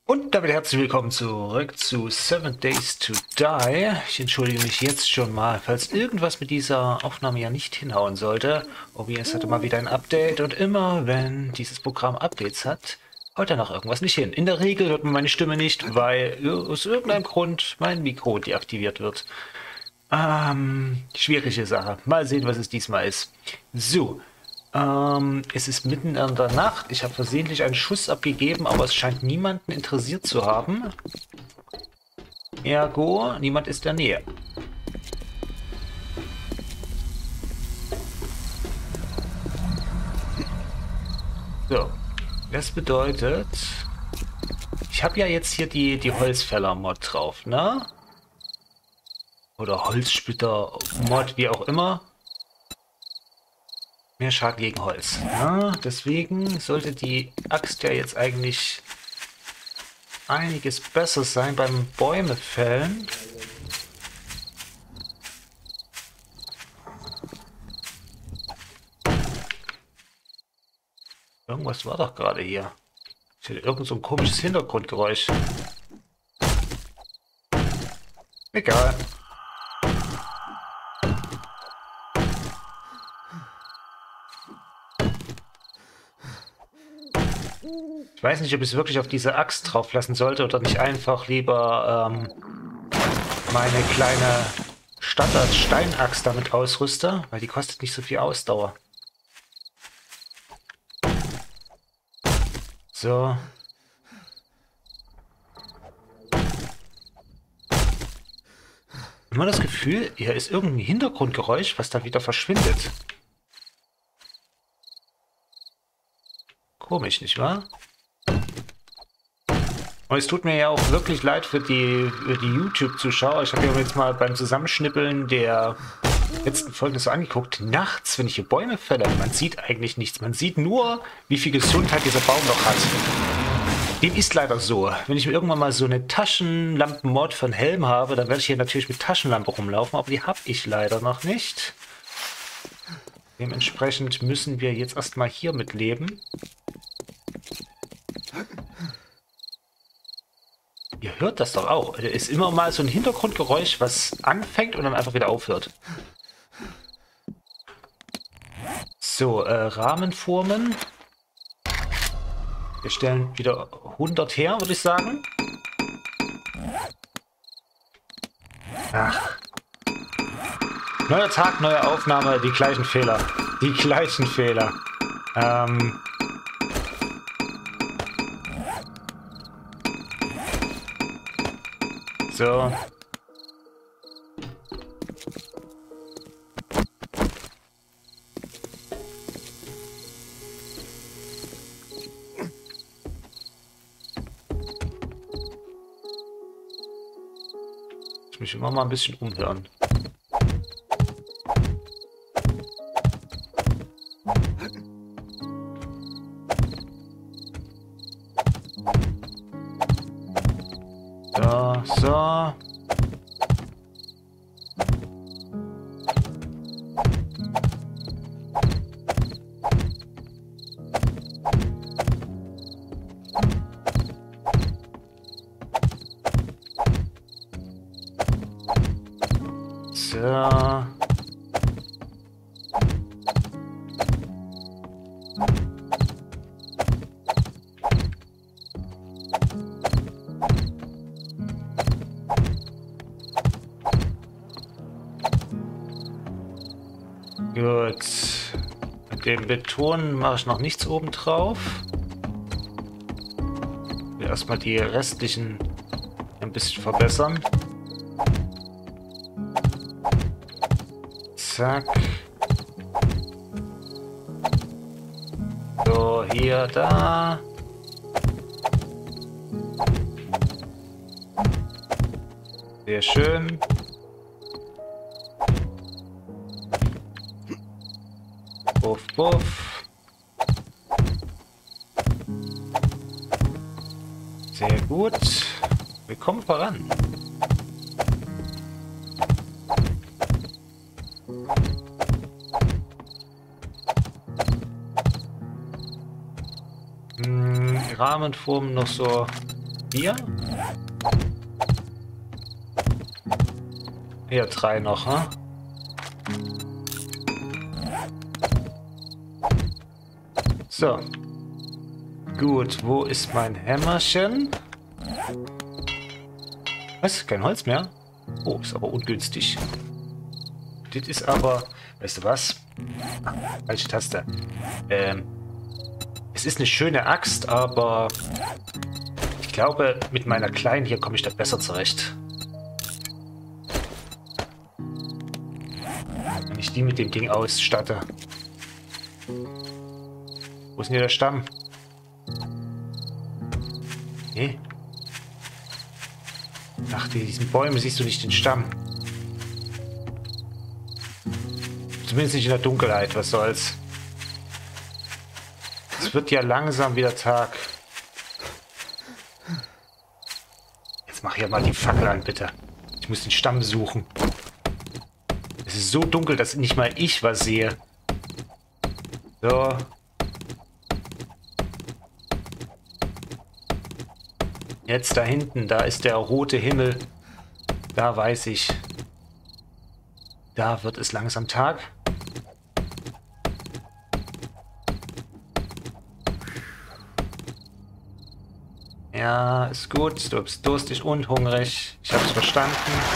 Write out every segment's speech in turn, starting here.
Und damit herzlich willkommen zurück zu 7 Days to Die. Ich entschuldige mich jetzt schon mal, falls irgendwas mit dieser Aufnahme ja nicht hinhauen sollte. OBS hatte mal wieder ein Update und immer, wenn dieses Programm Updates hat, haut dann noch irgendwas nicht hin. In der Regel hört man meine Stimme nicht, weil aus irgendeinem Grund mein Mikro deaktiviert wird. Schwierige Sache. Mal sehen, was es diesmal ist. So. Es ist mitten in der Nacht. Ich habe versehentlich einen Schuss abgegeben, aber es scheint niemanden interessiert zu haben. Ergo, niemand ist in der Nähe. So, das bedeutet, ich habe ja jetzt hier die Holzfäller-Mod drauf, ne? Oder Holzsplitter-Mod, wie auch immer. Mehr Schaden gegen Holz. Ja, deswegen sollte die Axt ja jetzt eigentlich einiges besser sein beim Bäume fällen. Irgendwas war doch gerade hier. Ich hatte irgend so ein komisches Hintergrundgeräusch. Egal. Ich weiß nicht, ob ich es wirklich auf diese Axt drauf lassen sollte oder nicht einfach lieber meine kleine Standard-Steinaxt damit ausrüste, weil die kostet nicht so viel Ausdauer. So. Immer das Gefühl, hier ist irgendein Hintergrundgeräusch, was dann wieder verschwindet. Komisch, nicht wahr? Und es tut mir ja auch wirklich leid für die YouTube-Zuschauer. Ich habe mir jetzt mal beim Zusammenschnippeln der letzten Folgen so angeguckt. Nachts, wenn ich hier Bäume fälle, man sieht eigentlich nichts. Man sieht nur, wie viel Gesundheit dieser Baum noch hat. Dem ist leider so. Wenn ich mir irgendwann mal so eine Taschenlampen-Mod von Helm habe, dann werde ich hier natürlich mit Taschenlampe rumlaufen, aber die habe ich leider noch nicht. Dementsprechend müssen wir jetzt erstmal hier mitleben. Ihr hört das doch auch. Es ist immer mal so ein Hintergrundgeräusch, was anfängt und dann einfach wieder aufhört. So, Rahmenformen. Wir stellen wieder 100 her, würde ich sagen. Ach. Neuer Tag, neue Aufnahme, die gleichen Fehler. Die gleichen Fehler. So. Ich muss mich immer mal ein bisschen umhören. So. So. Gut. Mit dem Beton mache ich noch nichts oben drauf. Erstmal die restlichen ein bisschen verbessern. Zack. So, hier, da. Sehr schön. Buff, buff. Sehr gut. Wir kommen voran. Rahmenformen noch so 4. Hier 3 noch, hm? So. Gut, wo ist mein Hämmerchen? Was? Kein Holz mehr? Oh, ist aber ungünstig. Das ist aber... Weißt du was? Falsche Taste. Es ist eine schöne Axt, aber... Ich glaube, mit meiner kleinen hier komme ich da besser zurecht. Wenn ich die mit dem Ding ausstatte. Wo ist denn hier der Stamm? Nee. Ach, diesen Bäumen siehst du nicht den Stamm. Zumindest nicht in der Dunkelheit, was soll's. Es wird ja langsam wieder Tag. Jetzt mach hier mal die Fackel an, bitte. Ich muss den Stamm suchen. Es ist so dunkel, dass nicht mal ich was sehe. So. Jetzt da hinten, da ist der rote Himmel. Da weiß ich. Da wird es langsam Tag. Ja, ist gut. Du bist durstig und hungrig. Ich hab's verstanden.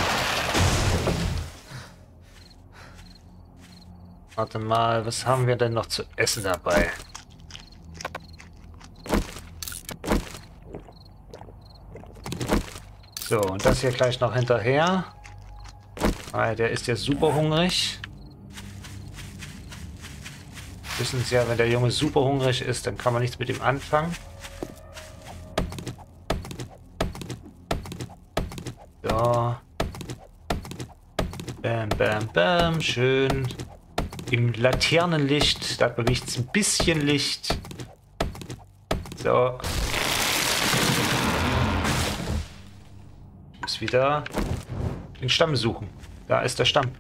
Warte mal, was haben wir denn noch zu essen dabei? So, und das hier gleich noch hinterher. Weil der ist ja super hungrig. Wissen Sie ja, wenn der Junge super hungrig ist, dann kann man nichts mit ihm anfangen. So. Bam, bam, bam. Schön. Im Laternenlicht. Da bewegt es ein bisschen Licht. So. Ich muss wieder den Stamm suchen. Da ist der Stamm.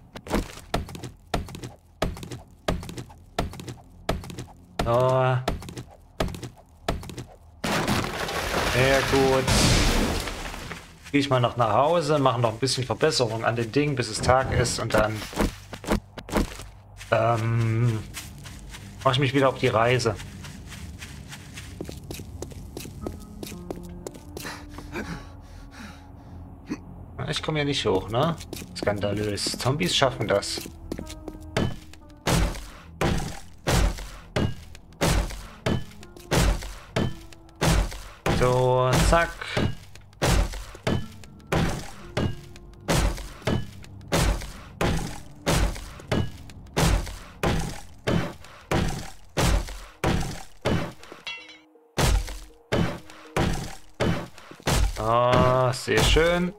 So. Sehr gut. Gehe ich mal noch nach Hause, mache noch ein bisschen Verbesserung an den Dingen, bis es Tag ist und dann mache ich mich wieder auf die Reise. Ich komme ja nicht hoch, ne? Skandalös. Zombies schaffen das. So, zack. Ah, sehr schön.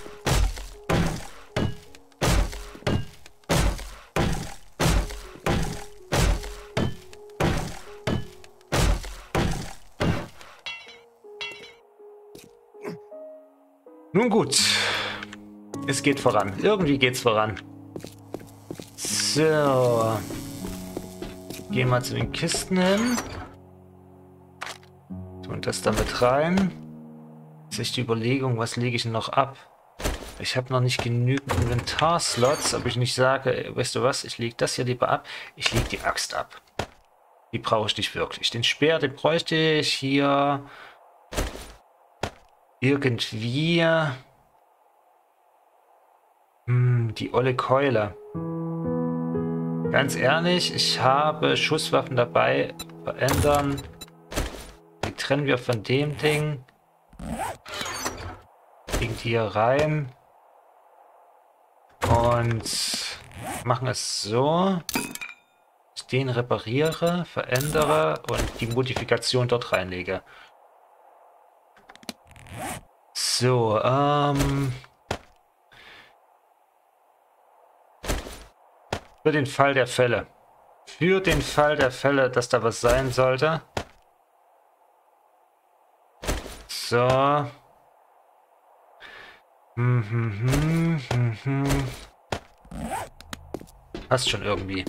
Nun gut. Es geht voran. Irgendwie geht's voran. So. Gehen wir zu den Kisten hin. Tun das damit rein. Jetzt ist die Überlegung, was lege ich denn noch ab? Ich habe noch nicht genügend Inventarslots, aber ich nicht sage, weißt du was, ich lege das hier lieber ab. Ich lege die Axt ab. Die brauche ich nicht wirklich. Den Speer, den bräuchte ich hier irgendwie. Die olle Keule. Ganz ehrlich, ich habe Schusswaffen dabei. Verändern. Die trennen wir von dem Ding. Legen die hier rein. Und machen es so. Ich den repariere, verändere und die Modifikation dort reinlege. So, für den Fall der Fälle. Für den Fall der Fälle, dass da was sein sollte. So. Passt schon irgendwie.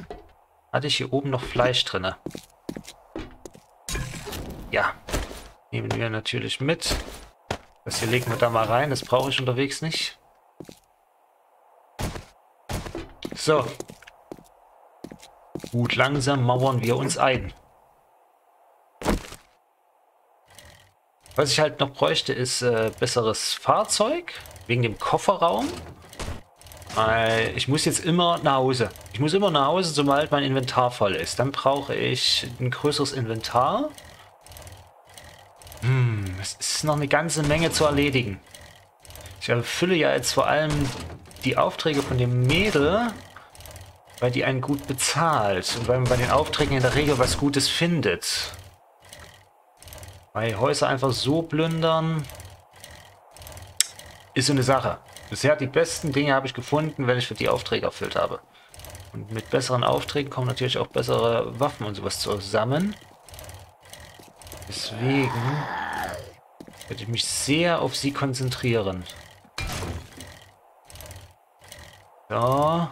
Hatte ich hier oben noch Fleisch drinne? Ja. Nehmen wir natürlich mit. Das hier legen wir da mal rein. Das brauche ich unterwegs nicht. So. Gut, langsam mauern wir uns ein. Was ich halt noch bräuchte, ist besseres Fahrzeug. Wegen dem Kofferraum. Ich muss jetzt immer nach Hause. Ich muss immer nach Hause, sobald mein Inventar voll ist. Dann brauche ich ein größeres Inventar. Es ist noch eine ganze Menge zu erledigen. Ich erfülle ja jetzt vor allem die Aufträge von dem Mädel, weil die einen gut bezahlt. Und weil man bei den Aufträgen in der Regel was Gutes findet. Weil Häuser einfach so plündern, ist so eine Sache. Bisher die besten Dinge habe ich gefunden, wenn ich für die Aufträge erfüllt habe. Und mit besseren Aufträgen kommen natürlich auch bessere Waffen und sowas zusammen. Deswegen werde ich mich sehr auf sie konzentrieren. So.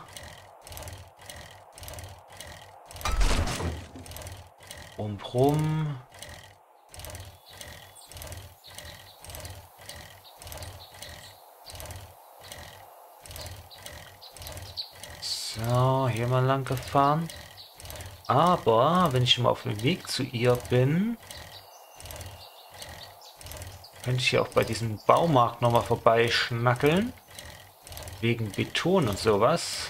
Rum. So, hier mal lang gefahren. Aber wenn ich schon mal auf dem Weg zu ihr bin, könnte ich ja auch bei diesem Baumarkt nochmal vorbeischnackeln. Wegen Beton und sowas.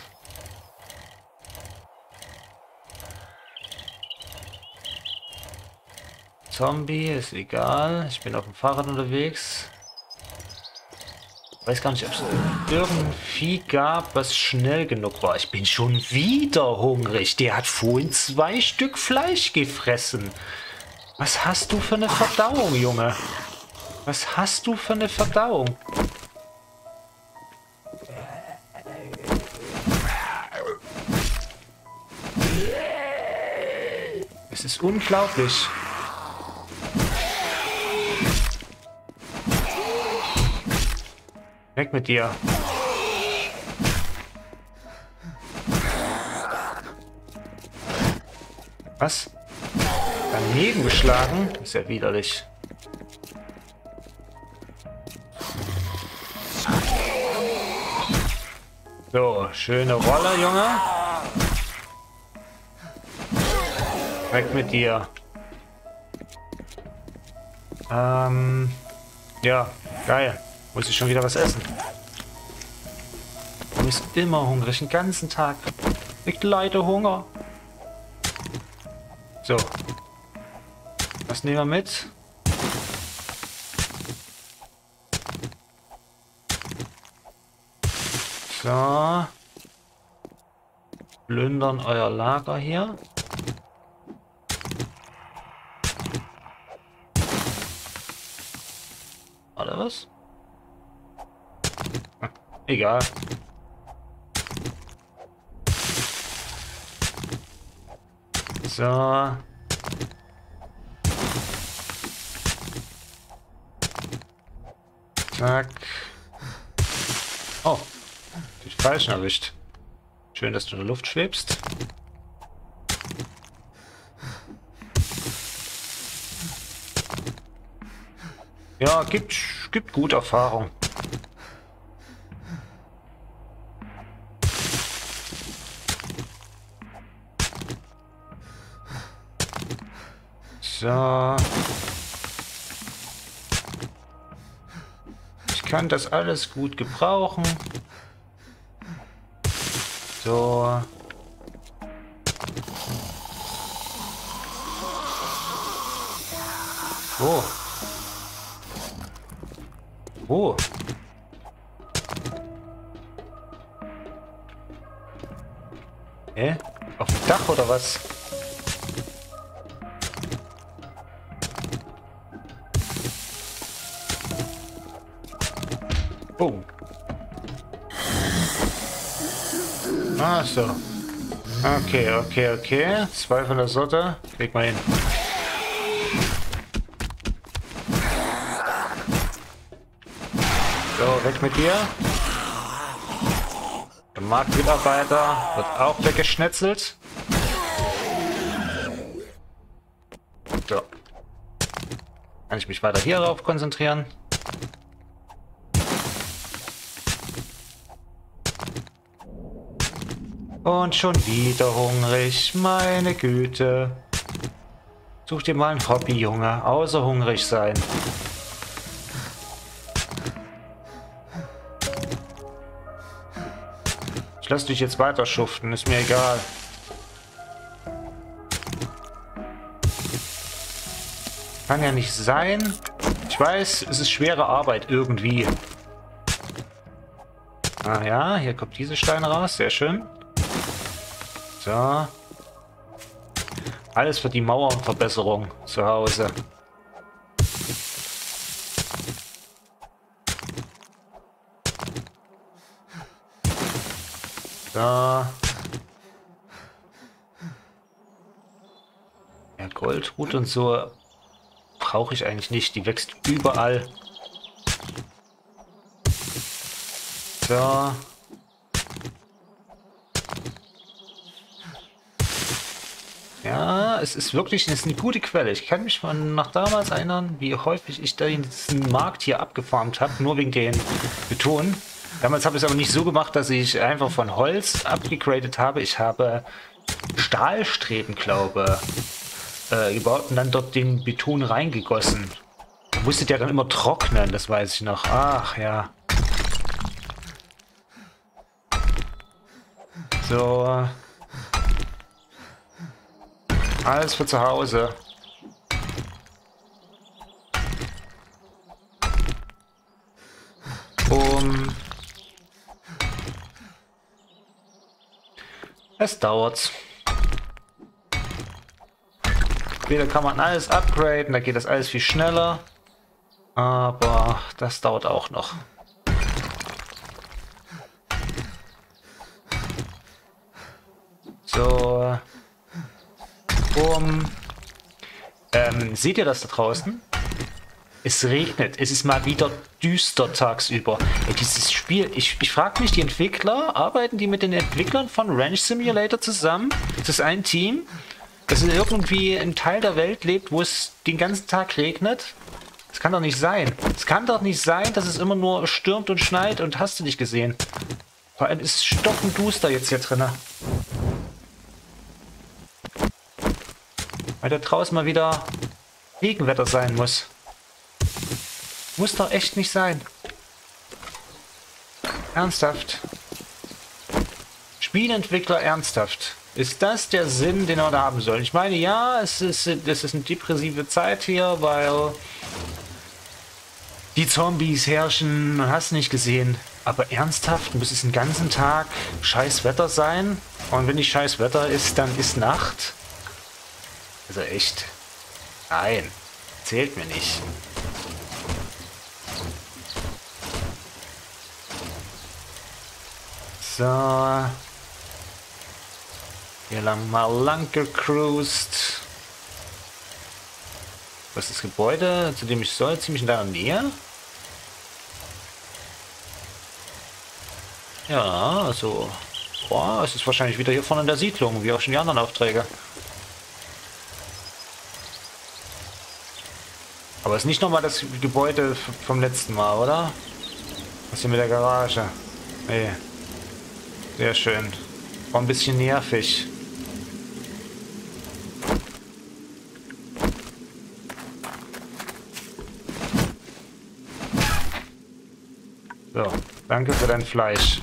Zombie, ist egal. Ich bin auf dem Fahrrad unterwegs. Weiß gar nicht, ob es irgendein Vieh gab, was schnell genug war. Ich bin schon wieder hungrig. Der hat vorhin 2 Stück Fleisch gefressen. Was hast du für eine Verdauung, Junge? Was hast du für eine Verdauung? Es ist unglaublich. Weg mit dir. Was? Daneben geschlagen? Ist ja widerlich. So, schöne Rolle, Junge. Weg mit dir. Ja, geil. Muss ich schon wieder was essen. Du bist immer hungrig, den ganzen Tag. Ich leide Hunger. So. Was nehmen wir mit? So. Plündern euer Lager hier. Oder was? Egal. So. Zack. Oh. Den falschen erwischt. Schön, dass du in der Luft schwebst. Ja, gibt gute Erfahrung. So. Ich kann das alles gut gebrauchen. So. Oh. Oh. Hä? Auf dem Dach oder was? Oh. Ah, so. Okay. 2 von der Sorte. Krieg mal hin. So, weg mit dir. Der Marktmitarbeiter wird auch weggeschnetzelt. So. Kann ich mich weiter hier darauf konzentrieren? Und schon wieder hungrig, meine Güte. Such dir mal ein Hobby, Junge, außer hungrig sein. Ich lass dich jetzt weiter schuften, ist mir egal. Kann ja nicht sein. Ich weiß, es ist schwere Arbeit irgendwie. Ah ja, hier kommt diese Steine raus, sehr schön. So. Alles für die Mauerverbesserung zu Hause. So. Ja, Goldrut und so brauche ich eigentlich nicht. Die wächst überall. So. Ja, es ist wirklich eine gute Quelle. Ich kann mich von nach damals erinnern, wie häufig ich da diesen Markt hier abgefarmt habe, nur wegen den Beton. Damals habe ich es aber nicht so gemacht, dass ich einfach von Holz abgegradet habe. Ich habe Stahlstreben, glaube gebaut und dann dort den Beton reingegossen. Musste der dann immer trocknen, das weiß ich noch. Ach ja. So. Alles für zu Hause. Es dauert. Später kann man alles upgraden, da geht das alles viel schneller. Aber das dauert auch noch. So. Seht ihr das da draußen? Es regnet. Es ist mal wieder düster tagsüber. Ey, dieses Spiel, ich frage mich, die Entwickler, arbeiten die mit den Entwicklern von Ranch Simulator zusammen? Ist das ein Team, das in irgendwie einem Teil der Welt lebt, wo es den ganzen Tag regnet? Das kann doch nicht sein. Es kann doch nicht sein, dass es immer nur stürmt und schneit und hast du nicht gesehen. Vor allem ist es stockenduster jetzt hier drin. Weil da draußen mal wieder Regenwetter sein muss. Muss doch echt nicht sein. Ernsthaft. Spielentwickler ernsthaft. Ist das der Sinn, den wir da haben sollen? Ich meine, ja, das ist eine depressive Zeit hier, weil die Zombies herrschen, hast nicht gesehen. Aber ernsthaft, muss es den ganzen Tag scheiß Wetter sein? Und wenn nicht scheiß Wetter ist, dann ist Nacht? Also echt? Nein, zählt mir nicht. So. Hier lang gecruised. Was ist das Gebäude, zu dem ich soll? Ziemlich in deiner Nähe? Ja, also. Boah, es ist wahrscheinlich wieder hier vorne in der Siedlung, wie auch schon die anderen Aufträge. Aber es ist nicht nochmal das Gebäude vom letzten Mal, oder? Was hier mit der Garage? Nee. Sehr schön. War ein bisschen nervig. So, danke für dein Fleisch.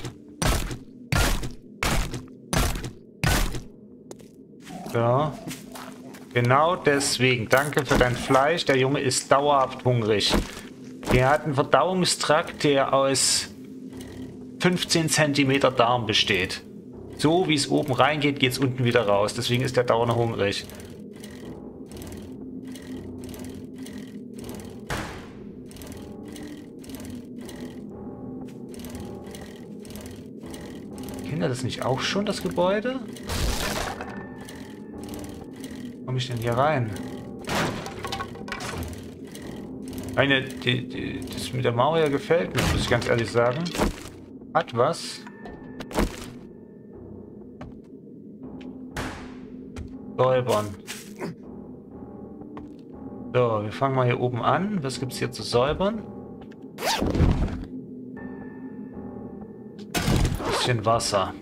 So. Genau deswegen. Danke für dein Fleisch. Der Junge ist dauerhaft hungrig. Er hat einen Verdauungstrakt, der aus 15 cm Darm besteht. So wie es oben reingeht, geht es unten wieder raus. Deswegen ist der dauernd hungrig. Kennt ihr das nicht auch schon, das Gebäude? Wie komme ich denn hier rein? Das mit der Mauer hier gefällt mir, muss ich ganz ehrlich sagen. Hat was. Säubern. So, wir fangen mal hier oben an. Was gibt es hier zu säubern? Bisschen Wasser.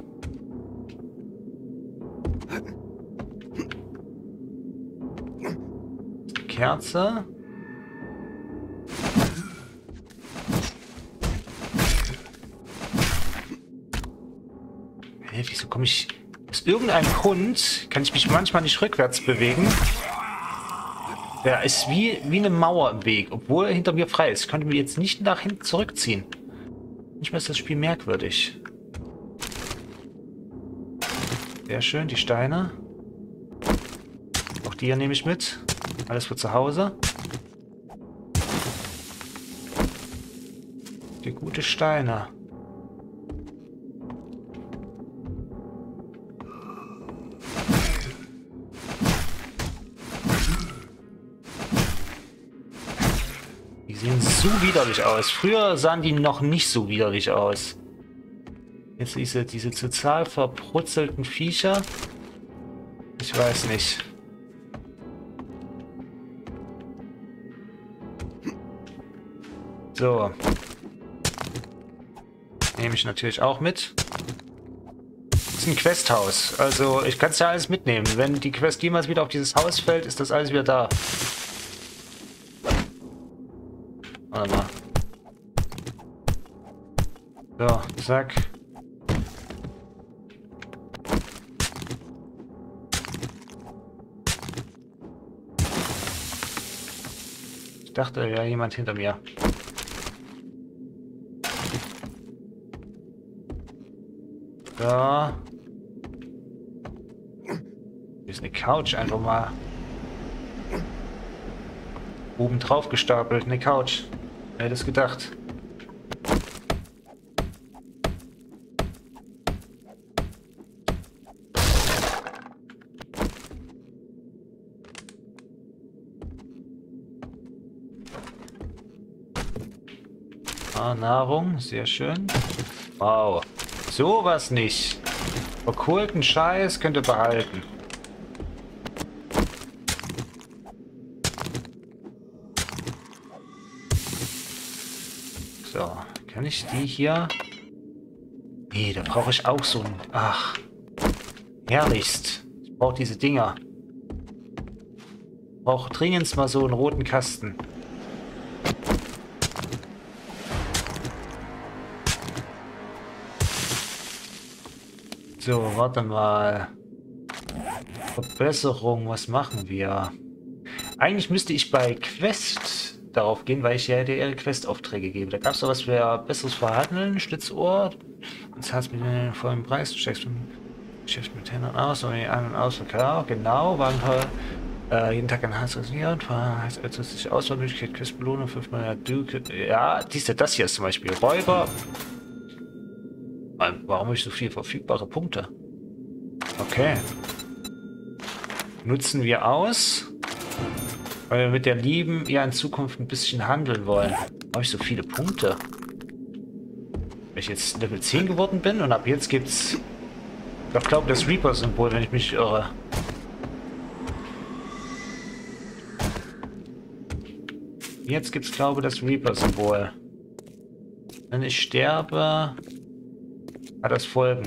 Kerze. Hey, wieso komme ich... Aus irgendeinem Grund kann ich mich manchmal nicht rückwärts bewegen. Der ist wie eine Mauer im Weg, obwohl er hinter mir frei ist. Ich konnte mich jetzt nicht nach hinten zurückziehen. Manchmal ist das Spiel merkwürdig. Sehr schön, die Steine. Auch die hier nehme ich mit. Alles für zu Hause. Die gute Steine. Die sehen so widerlich aus. Früher sahen die noch nicht so widerlich aus. Jetzt diese total verbrutzelten Viecher. Ich weiß nicht. So. Nehme ich natürlich auch mit. Das ist ein Questhaus. Also ich kann es ja alles mitnehmen. Wenn die Quest jemals wieder auf dieses Haus fällt, ist das alles wieder da. Warte mal. So, zack. Ich dachte, ja, jemand hinter mir. So. Hier ist eine Couch einfach mal oben drauf gestapelt. Eine Couch. Wer hätte es gedacht? Ah, Nahrung, sehr schön. Wow. Sowas nicht. Verkohlten Scheiß könnt ihr behalten. So, kann ich die hier... Nee, da brauche ich auch so ein... Ach, herrlichst. Ich brauche diese Dinger. Ich brauche dringend mal so einen roten Kasten. So, warte mal. Verbesserung, was machen wir? Eigentlich müsste ich bei Quest darauf gehen, weil ich ja dir Quest-Aufträge gebe. Da gab es doch was für besseres Verhandeln, Schlitzohr. Und zahlst mit dem vollen Preis, du steckst mit Geschäft mit Händlern aus und an und aus. Klar, genau, waren jeden Tag ein Hals rasiert, heißt also sich Auswahlmöglichkeit, Questbelohnung, 5-mal Duke. Ja, das hier ist zum Beispiel Räuber. Warum habe ich so viele verfügbare Punkte? Okay. Nutzen wir aus, weil wir mit der Lieben ja in Zukunft ein bisschen handeln wollen. Habe ich so viele Punkte? Weil ich jetzt Level 10 geworden bin und ab jetzt gibt's... Ich glaube, das Reaper-Symbol, wenn ich mich irre. Jetzt gibt's, glaube ich, das Reaper-Symbol. Wenn ich sterbe... Hat das Folgen.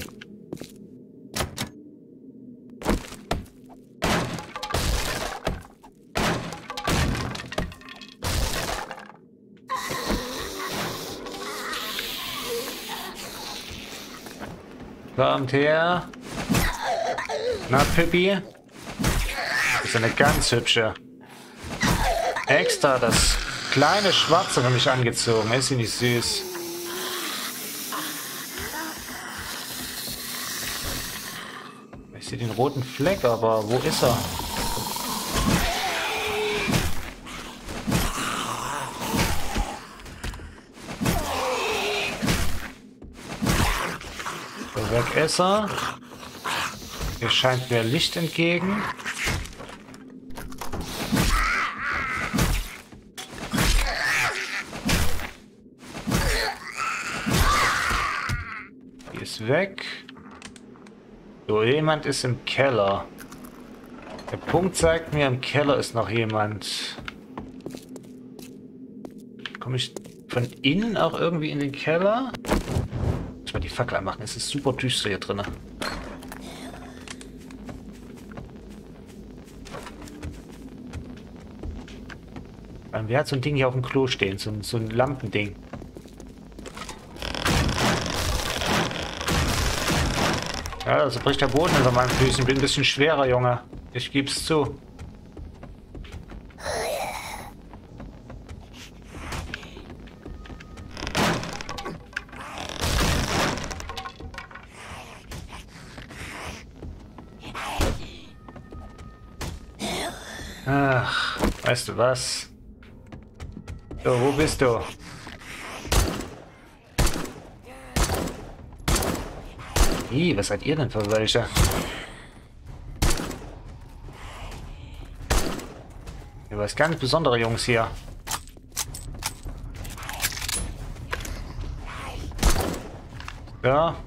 Kommt her. Na, Pippi? Das ist eine ganz hübsche. Extra das kleine Schwarze für mich angezogen. Ist sie nicht süß? Ich sehe den roten Fleck, aber wo ist er? So, weg ist er. Hier scheint mir Licht entgegen. Die ist weg. So, jemand ist im Keller. Der Punkt zeigt mir, im Keller ist noch jemand. Komme ich von innen auch irgendwie in den Keller? Muss mal die Fackel anmachen. Es ist super düster hier drin. Wer hat so ein Ding hier auf dem Klo stehen? So ein Lampending. Ja, also bricht der Boden unter meinen Füßen. Bin ein bisschen schwerer, Junge. Ich geb's zu. Ach, weißt du was? So, wo bist du? Was seid ihr denn für welche? Ihr was ganz besondere Jungs hier. Ja.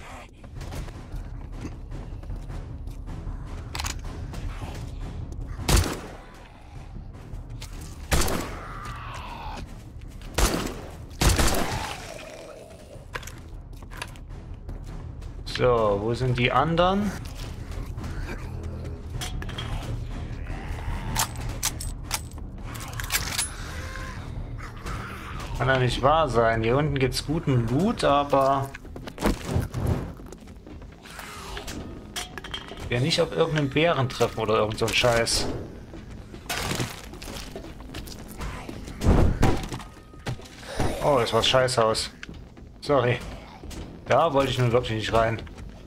So, wo sind die anderen? Kann ja nicht wahr sein. Hier unten gibt es guten Loot, aber wir nicht auf irgendeinen Bären treffen oder irgend so ein Scheiß. Oh, das war das Scheißhaus. Sorry. Da wollte ich nun wirklich nicht rein.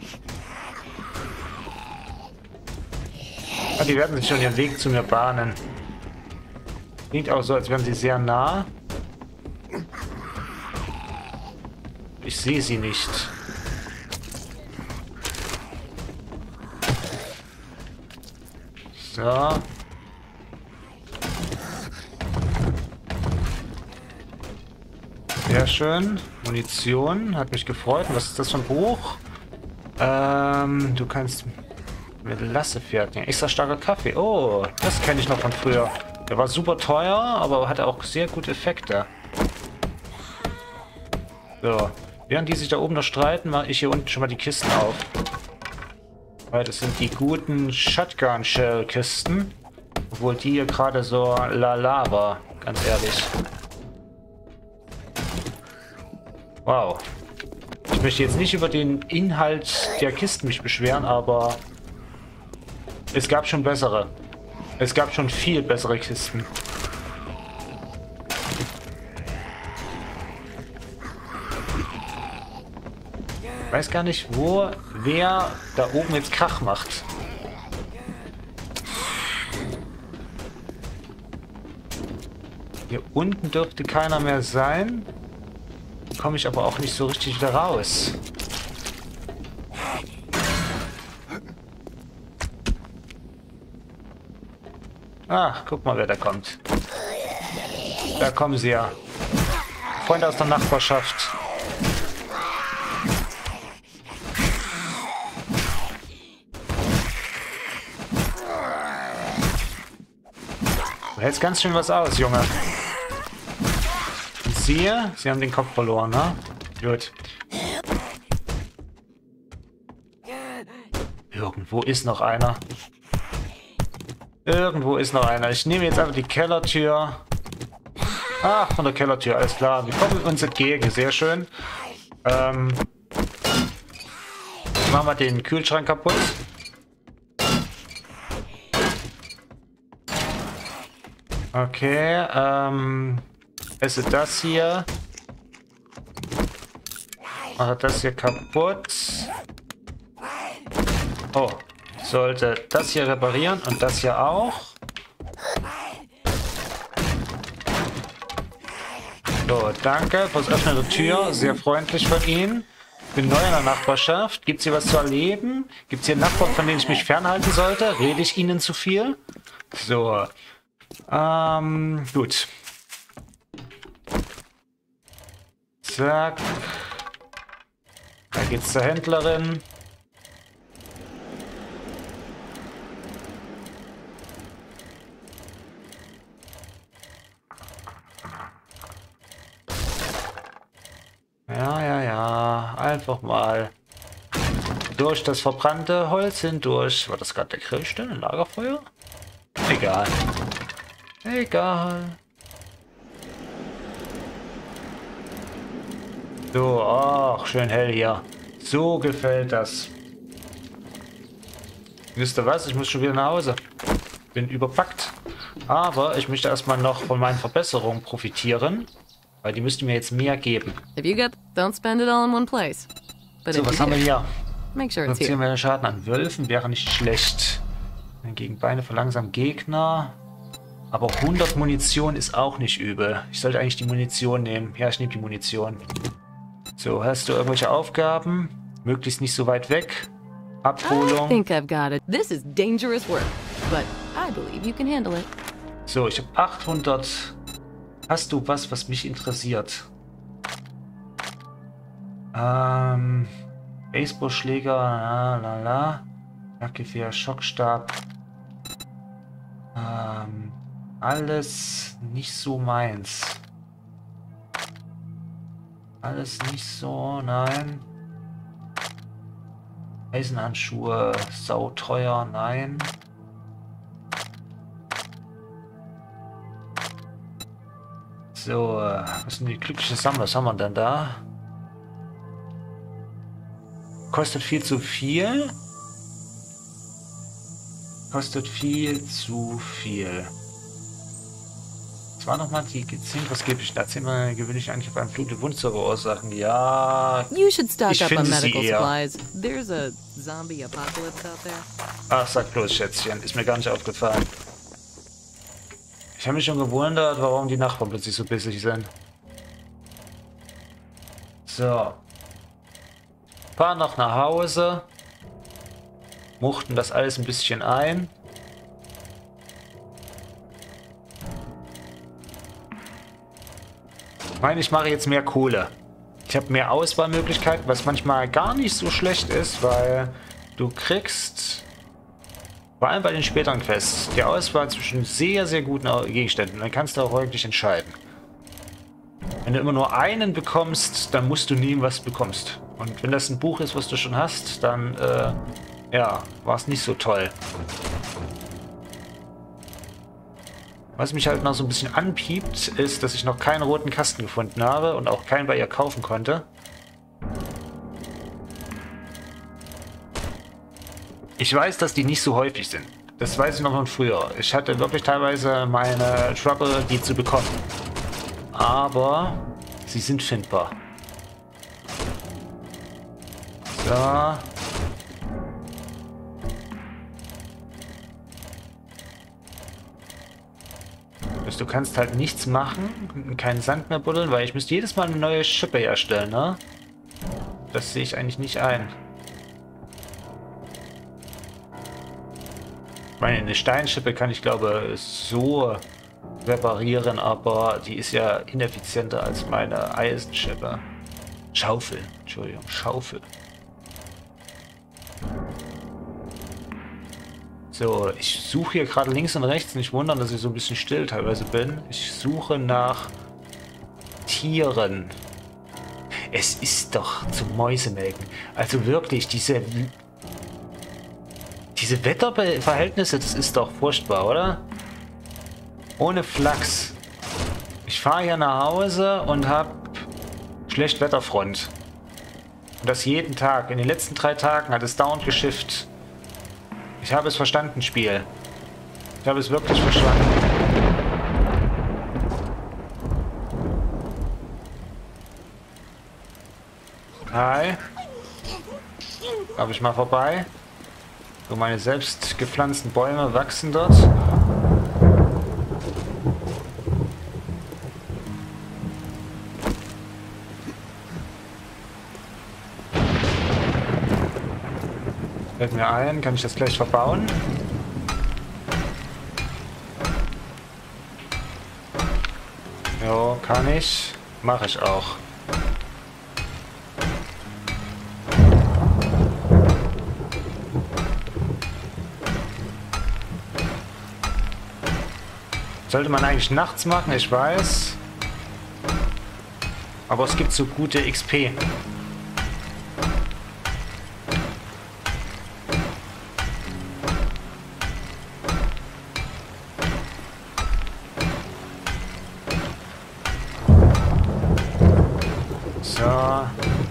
Ah, die werden sich schon ihren Weg zu mir bahnen. Klingt auch so, als wären sie sehr nah. Ich sehe sie nicht. So. Sehr schön. Munition. Hat mich gefreut. Was ist das für ein Buch? Du kannst mit Lasse fertigen. Extra starker Kaffee. Oh, das kenne ich noch von früher. Der war super teuer, aber hatte auch sehr gute Effekte. So. Während die sich da oben noch streiten, mache ich hier unten schon mal die Kisten auf. Weil das sind die guten Shotgun-Shell-Kisten. Obwohl die hier gerade so lala war. Ganz ehrlich. Wow. Ich möchte jetzt nicht über den Inhalt der Kisten mich beschweren, aber es gab schon bessere. Es gab schon viel bessere Kisten. Ich weiß gar nicht, wer da oben jetzt Krach macht. Hier unten dürfte keiner mehr sein. Komme ich aber auch nicht so richtig wieder raus. Ach, guck mal, wer da kommt. Da kommen sie ja. Freunde aus der Nachbarschaft. Du hältst ganz schön was aus, Junge. Und sie haben den Kopf verloren, ne? Gut. Irgendwo ist noch einer. Irgendwo ist noch einer. Ich nehme jetzt einfach die Kellertür. Ach, von der Kellertür, alles klar. Wir kommen uns entgegen, sehr schön. Machen wir den Kühlschrank kaputt. Okay, esse das hier. Mache das hier kaputt. Oh, sollte das hier reparieren und das hier auch. So, danke fürs Öffnen der Tür. Sehr freundlich von Ihnen. Ich bin neu in der Nachbarschaft. Gibt es hier was zu erleben? Gibt es hier Nachbarn, von denen ich mich fernhalten sollte? Rede ich Ihnen zu viel? So. Gut. Zack. Da geht's zur Händlerin. Ja, ja, ja. Einfach mal durch das verbrannte Holz hindurch. War das gerade der Grillstelle? Ein Lagerfeuer? Egal. Egal. So, ach, schön hell hier. So gefällt das. Wisst ihr was? Ich muss schon wieder nach Hause. Bin überpackt. Aber ich möchte erstmal noch von meinen Verbesserungen profitieren. Weil die müssten mir jetzt mehr geben. If you get, don't spend it all in one place. But So, if was you haben wir do, hier? make sure it's Reduzieren here. wir den Schaden an Wölfen, wäre nicht schlecht. Gegen Beine verlangsamt Gegner. Aber 100 Munition ist auch nicht übel. Ich sollte eigentlich die Munition nehmen. Ja, ich nehme die Munition. So, hast du irgendwelche Aufgaben? Möglichst nicht so weit weg. I Abholung. think I've got it. This is dangerous work, but I believe you can handle it. So, ich habe 800. Hast du was mich interessiert? Baseballschläger, la. Jagdgewehr, Schockstab. Alles nicht so meins. Alles nicht so, nein. Eisenhandschuhe, sauteuer, nein. So, was sind die glücklichen Sammler? Was haben wir denn da? Kostet viel zu viel. Kostet viel zu viel. Das war nochmal die Gezink. Was gebe ich da? 10-mal gewöhnlich eigentlich auf einem Blut Wunde verursachen. Ja. You should stock Ich up on finde sie medical eher. supplies. There's a zombie apocalypse out there. Ach, sag bloß, Schätzchen. Ist mir gar nicht aufgefallen. Ich habe mich schon gewundert, warum die Nachbarn plötzlich so bissig sind. So. Fahren noch nach Hause. Muchten das alles ein bisschen ein. Ich meine, ich mache jetzt mehr Kohle. Ich habe mehr Auswahlmöglichkeiten, was manchmal gar nicht so schlecht ist, weil du kriegst, vor allem bei den späteren Quests, die Auswahl zwischen sehr, sehr guten Gegenständen. Dann kannst du auch wirklich entscheiden. Wenn du immer nur einen bekommst, dann musst du nie was bekommst. Und wenn das ein Buch ist, was du schon hast, dann, ja, war es nicht so toll. Was mich halt noch so ein bisschen anpiept, ist, dass ich noch keinen roten Kasten gefunden habe und auch keinen bei ihr kaufen konnte. Ich weiß, dass die nicht so häufig sind. Das weiß ich noch von früher. Ich hatte wirklich teilweise meine Trouble, die zu bekommen. Aber sie sind findbar. So. Du kannst halt nichts machen, keinen Sand mehr buddeln, weil ich müsste jedes Mal eine neue Schippe herstellen, ne? Das sehe ich eigentlich nicht ein. Ich meine, eine Steinschippe kann ich, glaube, so reparieren, aber die ist ja ineffizienter als meine Eisenschippe. Schaufel, Entschuldigung, Schaufel. So, ich suche hier gerade links und rechts, nicht wundern, dass ich so ein bisschen still teilweise bin. Ich suche nach Tieren. Es ist doch zum Mäusemelken. Also wirklich, diese Wetterverhältnisse, das ist doch furchtbar, oder? Ohne Flachs. Ich fahre hier nach Hause und habe Schlechtwetterfront. Und das jeden Tag. In den letzten 3 Tagen hat es dauernd geschifft. Ich habe es verstanden, Spiel. Ich habe es wirklich verstanden. Hi. Darf ich mal vorbei? So, meine selbst gepflanzten Bäume wachsen dort. Fällt mir ein, kann ich das gleich verbauen? Jo, kann ich. Mache ich auch. Sollte man eigentlich nachts machen, ich weiß. Aber es gibt so gute XP. So.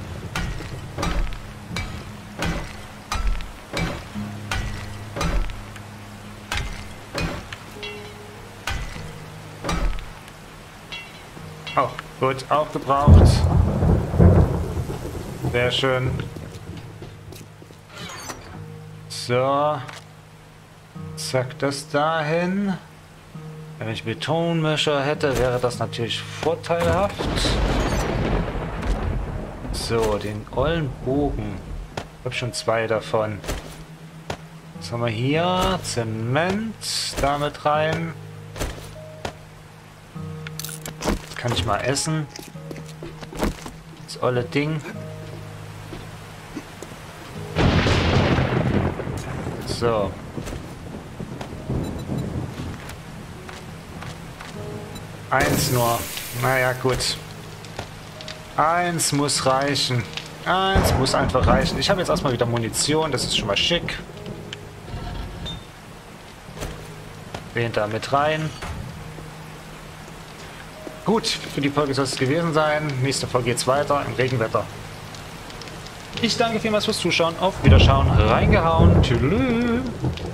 Oh, gut, aufgebraucht. Sehr schön. So. Zack, das dahin. Wenn ich Betonmischer hätte, wäre das natürlich vorteilhaft. So, den ollen Bogen. Ich habe schon 2 davon. Was haben wir hier? Zement. Damit rein. Das kann ich mal essen. Das olle Ding. So. Eins nur. Naja, gut. Eins muss reichen. Eins muss einfach reichen. Ich habe jetzt erstmal wieder Munition. Das ist schon mal schick. Den da mit rein. Gut, für die Folge soll es gewesen sein. Nächste Folge geht's weiter im Regenwetter. Ich danke vielmals fürs Zuschauen. Auf Wiederschauen. Reingehauen. Tschüss.